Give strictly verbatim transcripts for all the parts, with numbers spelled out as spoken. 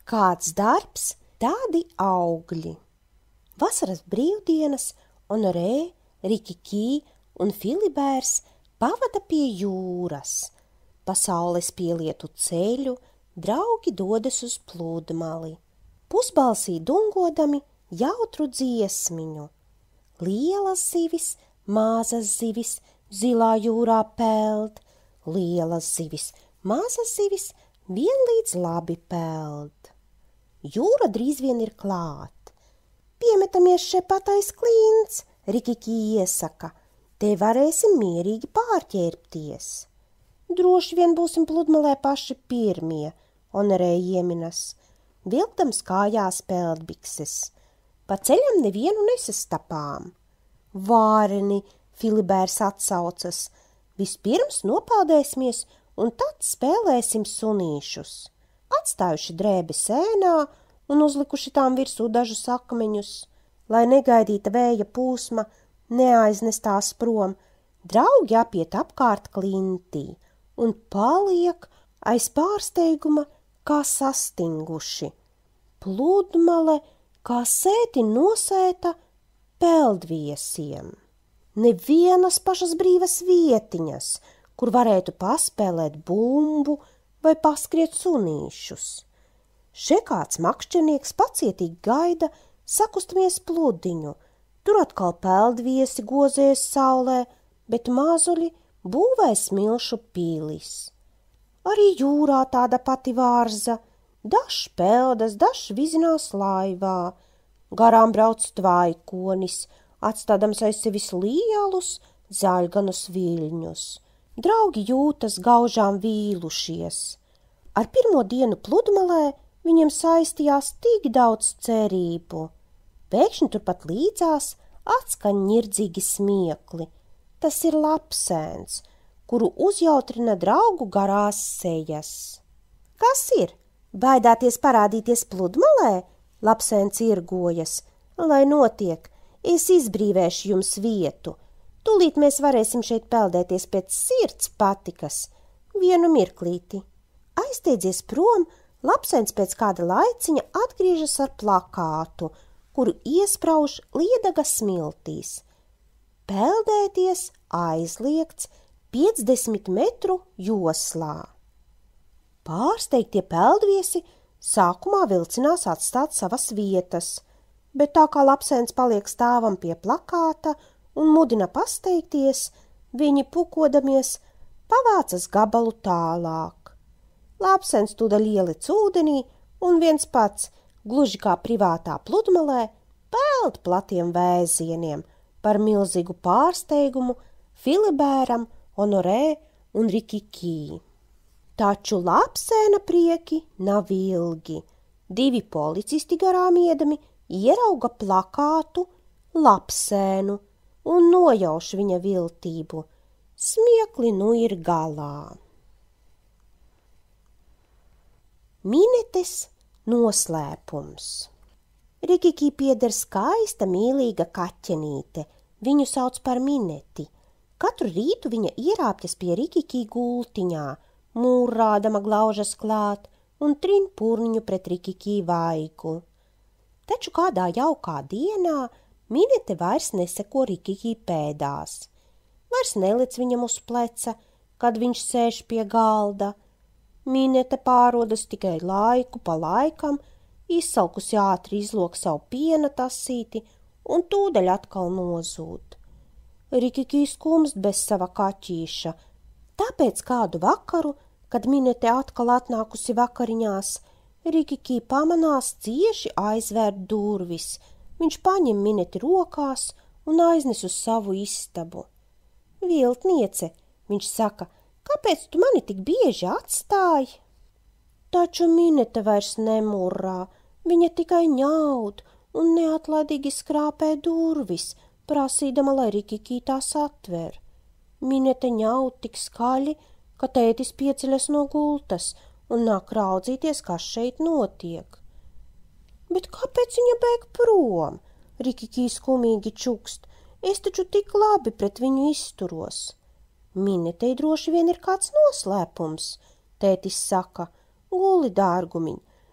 Kāds darbs, tādi augļi. Vasaras brīvdienas Honorē, Rikiki un Filibērs pavada pie jūras. Pa saules pielietu ceļu draugi dodas uz pludmali, pusbalsī dungodami jautru dziesmiņu. Lielas zivis, mazas zivis, zilā jūrā peld, lielas zivis, mazas zivis, vienlīdz labi peld. Jūra drīz vien ir klāt. Piemetamies šepat aiz klints, Rikiki iesaka, te varēsim mierīgi pārķērpties. Droši vien būsim pludmalē paši pirmie, Honorē ieminas, vilktams kājās peldbikses. Pa ceļam nevienu nesastapām. Vāreni, Filibērs atsaucas, vispirms nopeldēsimies un tad spēlēsim sunīšus. Atstājuši drēbi sēnā un uzlikuši tām virsū dažus akmeņus, lai negaidīta vēja pūsma neaiznestās prom, draugi apiet apkārt klintī un paliek aiz pārsteiguma kā sastinguši. Pludmale kā sēti nosēta peldviesiem. Nevienas pašas brīvas vietiņas, kur varētu paspēlēt bumbu vai paskriet sunīšus. Še kāds makšķernieks pacietīgi gaida sakustamies pludiņu, tur atkal peldviesi gozēs saulē, bet mazuļi būvē smilšu pilis. Arī jūrā tāda pati vārza, dažs peldas, dažs vizinās laivā, garām brauc tvaikonis, atstādams aiz sevis lielus zaļganus viļņus. Draugi jūtas gaužām vīlušies. Ar pirmo dienu pludmalē viņiem saistījās tik daudz cerību. Pēkšņi turpat līdzās atskaņ ņirdzīgi smiekli. Tas ir lapsēns, kuru uzjautrina draugu garās sejas. Kas ir? Baidāties parādīties pludmalē? Lapsēns irgojas. Lai notiek, es izbrīvēšu jums vietu. Tūlīt mēs varēsim šeit peldēties pēc sirds patikas. Vienu mirklīti. Aizteidzies prom, lapsēns pēc kāda laiciņa atgriežas ar plakātu, kuru iesprauž liedaga smiltīs. Peldēties aizliegts piecdesmit metru joslā. Pārsteigtie peldviesi sākumā vilcinās atstāt savas vietas, bet tā kā lapsēns paliek stāvam pie plakāta un mudina pasteigties, viņi pukodamies pavācas gabalu tālāk. Lapsēns tūdaļ ielic ūdenī un viens pats, gluži kā privātā pludmalē, peld platiem vēzieniem par milzīgu pārsteigumu Filibēram, Honorē un Rikiki. Taču lapsēna prieki nav ilgi. Divi policisti garām iedami ierauga plakātu lapsēnu un nojauš viņa viltību. Smiekli nu ir galā. Minetes noslēpums. Rikiki pieder skaista, mīlīga kaķenīte. Viņu sauc par Mineti. Katru rītu viņa ierāpjas pie Rikiki gultiņā, mūrādama glaužas klāt un trin purniņu pret Rikiki vaigu. Taču kādā jaukā dienā Minete vairs neseko Rikiki pēdās. Vairs nelic viņam uz pleca, kad viņš sēž pie galda. Minete pārodas tikai laiku pa laikam, izsalkusi ātri izlok savu piena tasīti un tūdaļ atkal nozūd. Rikiki skumst bez sava kaķīša, tāpēc kādu vakaru, kad Minete atkal atnākusi vakariņās, Rikiki pamanās cieši aizvērt durvis. Viņš paņem Mineti rokās un aiznes uz savu istabu. Viltniece, viņš saka, kāpēc tu mani tik bieži atstāji? Taču Minete vairs nemurrā, viņa tikai ņaud un neatlaidīgi skrāpē durvis, prasīdama, lai Rikiki tās atver. Minete ņaud tik skaļi, ka tētis pieceļas no gultas un nāk raudzīties, kas šeit notiek. Bet kāpēc viņa bēg prom? Rikiki skumīgi čukst. Es taču tik labi pret viņu izturos. Minetei droši vien ir kāds noslēpums, tētis saka. Guli, dārgumiņ,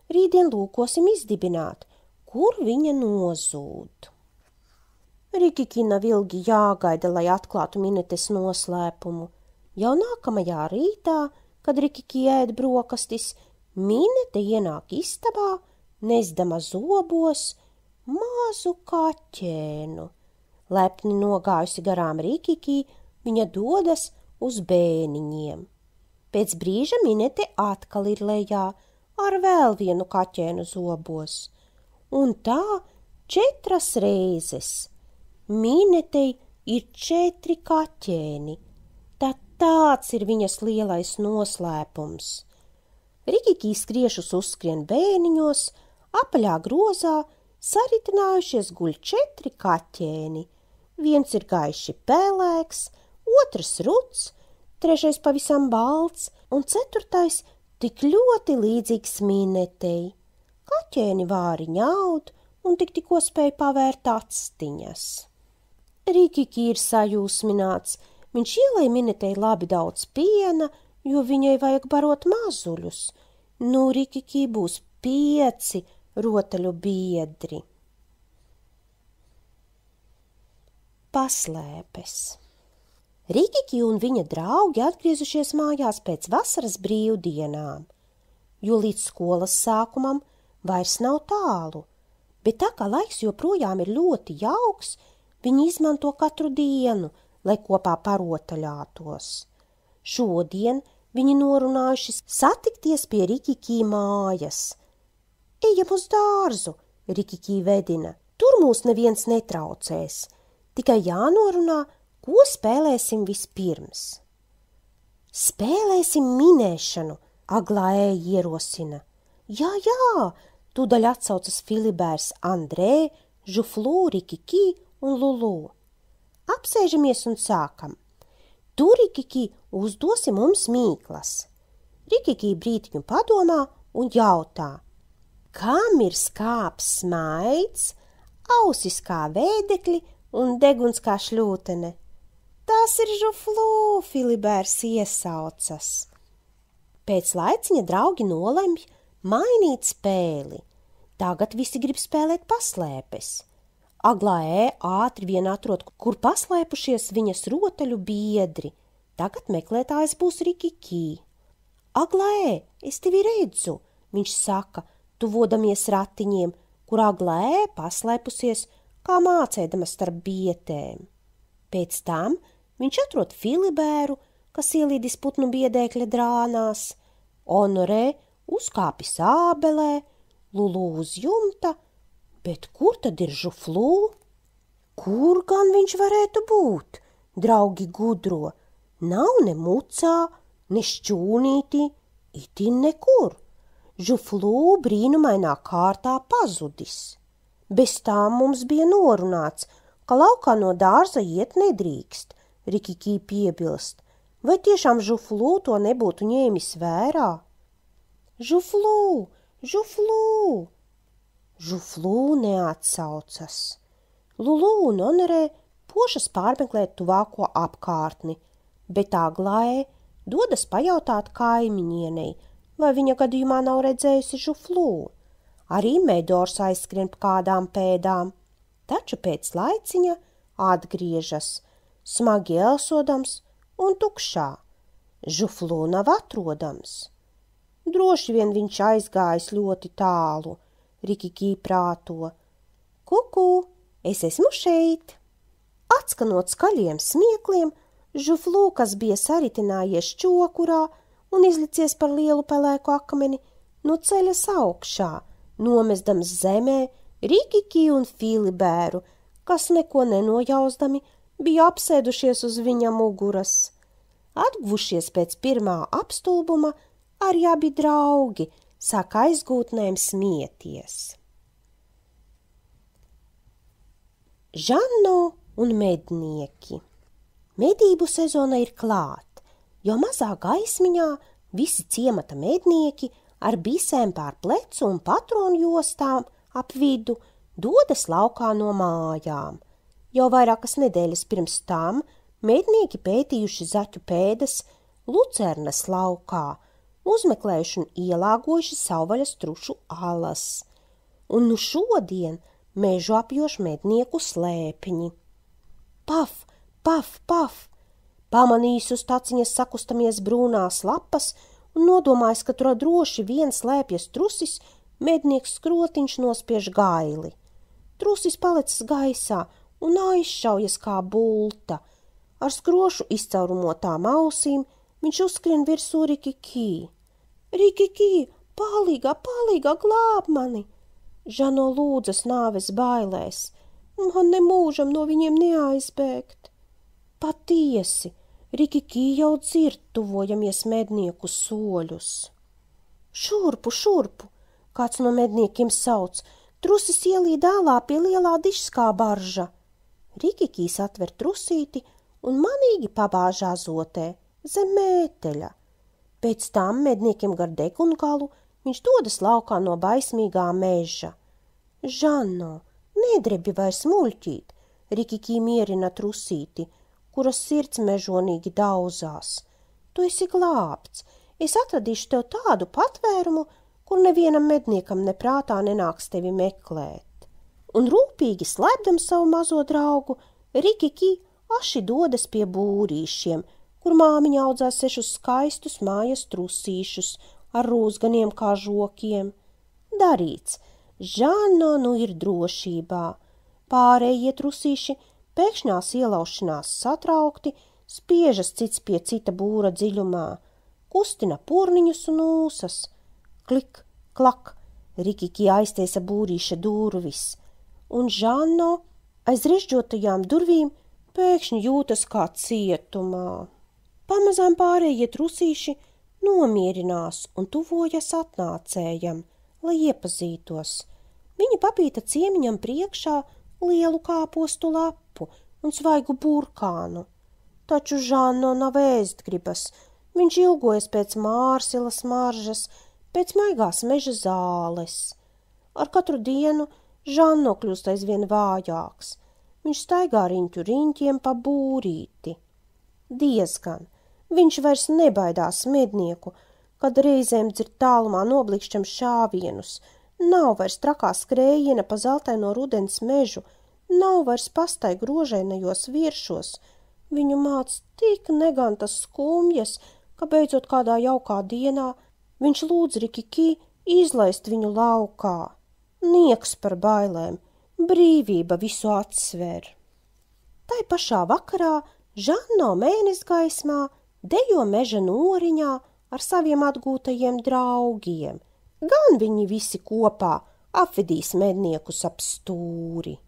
Rītdien lūkosim izdibināt, kur viņa nozūd. Rikiki nav ilgi jāgaida, lai atklātu Minetes noslēpumu. Jau nākamajā rītā, kad Rikiki ēd brokastis, Minete ienāk istabā, nesdama zobos mazu kaķēnu. Lepni nogājusi garām Rikiki, viņa dodas uz bēniņiem. Pēc brīža Minete atkal ir lejā ar vēl vienu kaķēnu zobos. Un tā četras reizes. Minetei ir četri kaķēni. Tad tāds ir viņas lielais noslēpums. Rikiki skriešus uzskrien bēniņos, apaļā grozā saritinājušies guļ četri kaķēni. Viens ir gaiši pelēks, otrs ruds, trešais pavisam balts un ceturtais tik ļoti līdzīgs Minetei. Kaķēni vāri ņaud un tik tikko spēj pavērt acstiņas. Rikiki ir sajūsmināts. Viņš ielēja Minetei labi daudz piena, jo viņai vajag barot mazuļus. Nu, Rikiki būs pieci rotaļu biedri. Paslēpes. Rikiki un viņa draugi atgriezušies mājās pēc vasaras brīvdienām, jo līdz skolas sākumam vairs nav tālu, bet tā kā laiks joprojām ir ļoti jauks, viņi izmanto katru dienu, lai kopā parotaļātos. Šodien viņi norunājuši satikties pie Rikiki mājas. Ejam uz dārzu, Rikiki vedina, tur mūs neviens netraucēs, tikai jānorunā, ko spēlēsim vispirms. Spēlēsim minēšanu, Aglāē ierosina. Jā, jā, tūdaļ atsaucas Filibērs, Andrē, Žuflū, Rikiki un Lulu. Apsēžamies un sākam. Tu, Rikiki, uzdosi mums mīklas. Rikiki brītiņu padomā un jautā. Kam ir skāps smaids, ausis kā vēdekļi un deguns kā šļūtene? Tas ir Žuflū, Filibērs iesaucas. Pēc laiciņa draugi nolemj mainīt spēli. Tagad visi grib spēlēt paslēpes. Aglāē ātri vien atrod, kur paslēpušies viņas rotaļu biedri. Tagad meklētājs būs Rikiki. Aglāē, es tevi redzu, viņš saka, tuvodamies ratiņiem, kur Aglāē paslēpusies, kā mācēdama starp bietēm. Pēc tam viņš atrod Filibēru, kas ielīdis putnu biedēkļa drānās, Honorē uzkāpis ābelē, Lulu uz jumta, bet kur tad ir Žuflū? Kur gan viņš varētu būt? Draugi gudro, nav ne mucā, ne šķūnītī, itin nekur. Žuflū brīnumainā kārtā pazudis. Bez tām mums bija norunāts, ka laukā no dārza iet nedrīkst, Rikiki piebilst. Vai tiešām Žuflū to nebūtu ņēmis vērā? Žuflū, Žuflū! Žuflū neatsaucas. Lulu un Honorē pošas pārmeklēt tuvāko apkārtni, bet Aglāē dodas pajautāt kaimiņienei, vai viņa gadījumā nav redzējusi Žuflū. Arī Medors aizskrien pa kādām pēdām, taču pēc laiciņa atgriežas, smagi elsodams un tukšā. Žuflū nav atrodams. Droši vien viņš aizgājis ļoti tālu, Rikiki prāto. Kuku, es esmu šeit. Atskanot skaļiem smiekliem, Žuflū, kas bija saritinājies čokurā un izlicies par lielu pelēku akmeni, no ceļas augšā, nomesdams zemē Rikiki un Filibēru, kas neko nenojausdami bija apsēdušies uz viņa muguras. Atguvušies pēc pirmā apstulbuma, arī abi draugi sāk aizgūtnēm smieties. Žanno un mednieki. Medību sezona ir klāt, jo mazā gaismiņā visi ciemata mednieki ar bisēm pār plecu un patronu jostām ap vidu dodas laukā no mājām. Jau vairākas nedēļas pirms tam mednieki pētījuši zaķu pēdas Lucernas laukā, uzmeklējuši un ielāgojuši savvaļas trušu alas. Un nu šodien mežu apjoš mednieku slēpņi. Paf, paf, paf! Pamanījis uz taciņas sakustamies brūnās lapas un nodomājis, ka tur droši vien slēpjas trusis, mednieks skrotiņš nospiež gaili. Trusis palicis gaisā un aizšaujas kā bulta. Ar skrošu izcaurumotām ausīm viņš uzskrien virsū Rikikī. Rikikī, palīgā, palīgā, glāb mani! Žano lūdzas nāves bailēs. Man nemūžam no viņiem neaizbēgt. Patiesi, Rikikī jau dzird tuvojamies mednieku soļus. Šurpu, šurpu, kāds no medniekiem sauc, trusis ielīd ālā pie lielā dišskā barža. Rikikīs atver trusīti un manīgi pabāž azotē zem mēteļa. Pēc tam medniekiem gar degungalu viņš dodas laukā no baismīgā meža. Žanno, nedrebi vairs muļķīt, Rikikī mierina trusīti, kuras sirds mežonīgi dauzās. Tu esi glābts, es atradīšu tev tādu patvērumu, kur nevienam medniekam neprātā nenāks tevi meklēt. Un rūpīgi slēpdam savu mazo draugu, Rikikī aši dodas pie būrīšiem, kur māmiņa audzā sešus skaistus mājas trusīšus ar rūzganiem kā žokiem. Darīts, Žanno nu ir drošībā. Pārējie trusīši pēkšņās ielaušanās satraukti, spiežas cits pie cita būra dziļumā, kustina purniņus un ūsas. Klik, klak, Rikikī aiztiesa būrīša durvis, un Žanno aiz režģotajām durvīm pēkšņi jūtas kā cietumā. Pamazām pārējie trusīši nomierinās un tuvojas atnācējam, lai iepazītos. Viņi papīta ciemiņam priekšā lielu kāpostu lapu un svaigu burkānu. Taču Žanno nav ēst gribas, viņš ilgojas pēc mārsilas maržas, pēc maigās meža zāles. Ar katru dienu Žanno kļūst aizvien vājāks. Viņš staigā riņķu riņķiem pa būrīti. Diezgan, viņš vairs nebaidās mednieku, kad reizēm dzird tālumā noblikšķam šāvienus. Nav vairs trakā skrējiena pa zeltaino rudens mežu, nav vairs pastai grožainajos viršos. Viņu māc tik negantas skumjas, ka beidzot kādā jaukā dienā viņš lūdz Rikikī izlaist viņu laukā. Nieks par bailēm, brīvība visu atsver. Tai pašā vakarā Žanno mēnesgaismā dejo meža noriņā ar saviem atgūtajiem draugiem. Gan viņi visi kopā apvedīs medniekus ap stūri.